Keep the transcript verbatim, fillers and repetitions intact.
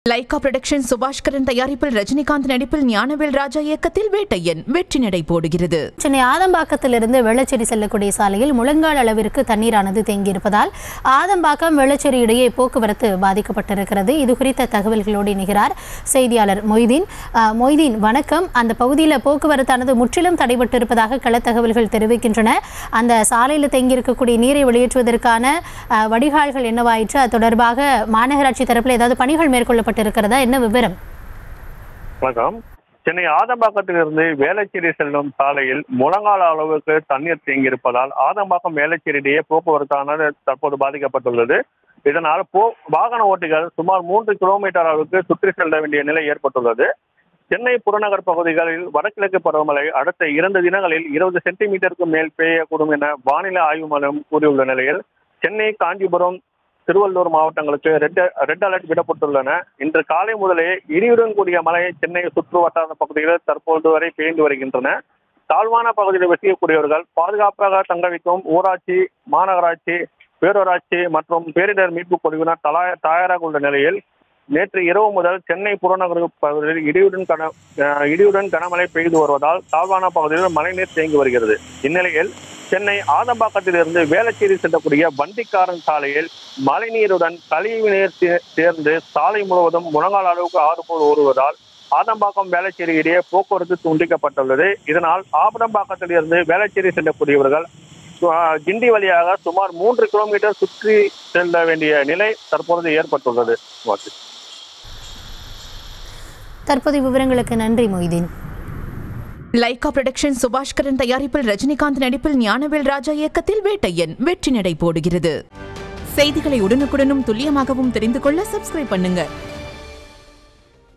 Lyca production Subaskaran தயாரிப்பில் ரஜினிகாந்த் நடிப்பில் ஞானவேல் ராஜா இயக்கத்தில் வேட்டையன் வெற்றி நடை போடுகிறது. சென்னை ஆதம்பாக்கத்திலிருந்து வெள்ளச்சேரி செல்லக்கூடிய சாலையில் முழங்கால் அளவிற்கு தண்ணீரானது தேங்கியிருப்பதால் ஆதம்பாக்கம் வெள்ளச்சேரி இடையே போக்குவரத்து பாதிக்கப்பட்டிருக்கிறது. இது குறித்த தகவல்களோடு இணைகிறார் செய்தியாளர் மொய்தீன். மொய்தீன் வணக்கம். அந்த பகுதியில் போக்குவரத்தானது முற்றிலும் தடைபட்டிருப்பதாக கள தகவல்கள் தெரிவிக்கின்றன. அந்த சாலையில் தேங்கியிருக்கக்கூடிய நீரை வெளியேற்றுவதற்கான வடிகால்கள் என்னவாயிற்று? அது தொடர்பாக மாநகராட்சி தரப்பில் ஏதாவது பணிகள் மேற்கொள்ள இருக்கிறதா? என்ன விவரம்? வணக்கம். சென்னை ஆதம்பாக்கத்திலிருந்து வேளச்சேரி செல்லும் சாலையில் முழங்கால அளவுக்கு தண்ணீர் தேங்கியிருப்பதால் ஆதம்பாக்கம் வேளச்சேரி இடையே போக்குவரத்தானது தற்போது பாதிக்கப்பட்டுள்ளது. இதனால் போ வாகன ஓட்டிகள் சுமார் மூன்று கிலோமீட்டர் அளவுக்கு சுற்றி செல்ல வேண்டிய நிலை ஏற்பட்டுள்ளது. சென்னை புறநகர் பகுதிகளில் வடகிழக்கு பருவமழை அடுத்த இரண்டு தினங்களில் இருபது சென்டிமீட்டருக்கு மேல் பெய்யக்கூடும் என வானிலை ஆய்வு மையம் கூறியுள்ள நிலையில் சென்னை, காஞ்சிபுரம், திருவள்ளூர் மாவட்டங்களுக்கு ரெட் ரெட் அலர்ட் விடப்பட்டுள்ளன. இன்று காலை முதலே இடியுடன் கூடிய மழை சென்னை சுற்று வட்டார பகுதிகளில் தற்போது வரை பெய்து வருகின்றன. தாழ்வான பகுதியில் வசிக்கக்கூடியவர்கள் பாதுகாப்பாக தங்க வைக்கும் ஊராட்சி, மாநகராட்சி, பேரூராட்சி மற்றும் பேரிடர் மீட்பு குழுவினர் தலா தயாராக உள்ள நிலையில் நேற்று இரவு முதல் சென்னை புறநகர் பகுதியில் இடியுடன் கன இடியுடன் கனமழை பெய்து வருவதால் தாழ்வான பகுதியில் மழைநீர் தேங்கி வருகிறது. இந்நிலையில் சென்னை ஆதம்பாக்கத்திலிருந்து வேளச்சேரி செல்லக்கூடிய வண்டிக்காரன் சாலையில் மழைநீருடன் கழிவு நீர் சேர்ந்து சாலை முழுவதும் முழங்கால் அளவுக்கு ஆறு போல் ஓடுவதால் ஆதம்பாக்கம் வேளச்சேரி இடையே போக்குவரத்து துண்டிக்கப்பட்டுள்ளது. இதனால் ஆதம்பாக்கத்திலிருந்து வேளச்சேரி செல்லக்கூடியவர்கள் கிண்டி வழியாக சுமார் மூன்று கிலோமீட்டர் சுற்றி செல்ல வேண்டிய நிலை தற்பொழுது ஏற்பட்டுள்ளது. தற்போது விவரங்களுக்கு நன்றி மொய்தீன். லைகா புரொடக்ஷன் சுபாஷ்கரன் தயாரிப்பில் ரஜினிகாந்த் நடிப்பில் ஞானவேல் ராஜா இயக்கத்தில் வேட்டையன் வெற்றி நடை போடுகிறது. செய்திகளை உடனுக்குடனும் துல்லியமாகவும் தெரிந்து கொள்ள சப்ஸ்கிரைப் பண்ணுங்க.